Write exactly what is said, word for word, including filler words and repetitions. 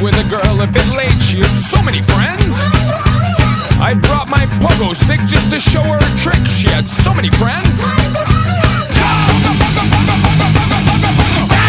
with a girl a bit late. She had so many friends. I brought my pogo stick just to show her a trick. She had so many friends.